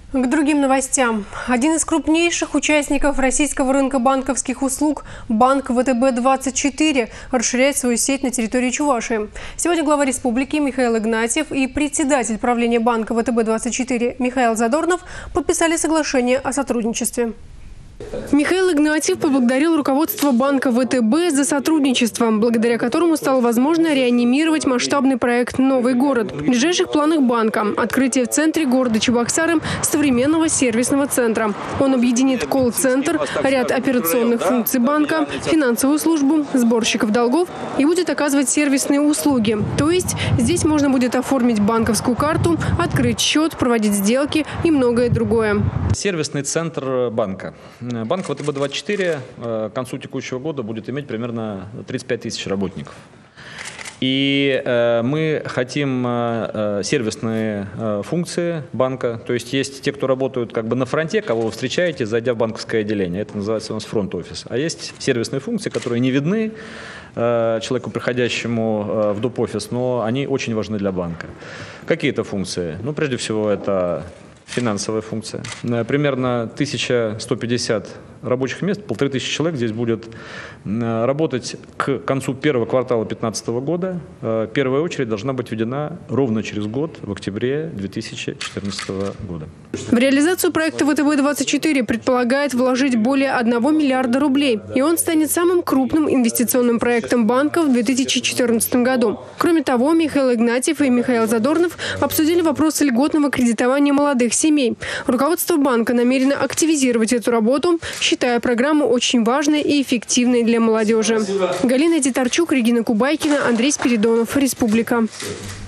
К другим новостям. Один из крупнейших участников российского рынка банковских услуг, банк ВТБ-24, расширяет свою сеть на территории Чувашии. Сегодня глава республики Михаил Игнатьев и председатель правления банка ВТБ-24 Михаил Задорнов подписали соглашение о сотрудничестве. Михаил Игнатьев поблагодарил руководство банка ВТБ за сотрудничество, благодаря которому стало возможно реанимировать масштабный проект «Новый город». В ближайших планах банка – открытие в центре города Чебоксары современного сервисного центра. Он объединит колл-центр, ряд операционных функций банка, финансовую службу, сборщиков долгов и будет оказывать сервисные услуги. То есть здесь можно будет оформить банковскую карту, открыть счет, проводить сделки и многое другое. Сервисный центр банка. Банк ВТБ-24 к концу текущего года будет иметь примерно 35 тысяч работников. И мы хотим сервисные функции банка. То есть те, кто работают как бы на фронте, кого вы встречаете, зайдя в банковское отделение. Это называется у нас фронт-офис. А есть сервисные функции, которые не видны человеку, приходящему в доп-офис, но они очень важны для банка. Какие это функции? Ну, прежде всего, это финансовая функция. Примерно 1150 рабочих мест, 1500 человек здесь будет работать к концу первого квартала 2015 года. Первая очередь должна быть введена ровно через год, в октябре 2014 года. В реализацию проекта ВТБ-24 предполагает вложить более 1 миллиарда рублей. И он станет самым крупным инвестиционным проектом банка в 2014 году. Кроме того, Михаил Игнатьев и Михаил Задорнов обсудили вопросы льготного кредитования молодых семей. Руководство банка намерено активизировать эту работу, считая программу очень важной и эффективной для молодежи. Галина Титарчук, Регина Кубайкина, Андрей Спиридонов, Республика.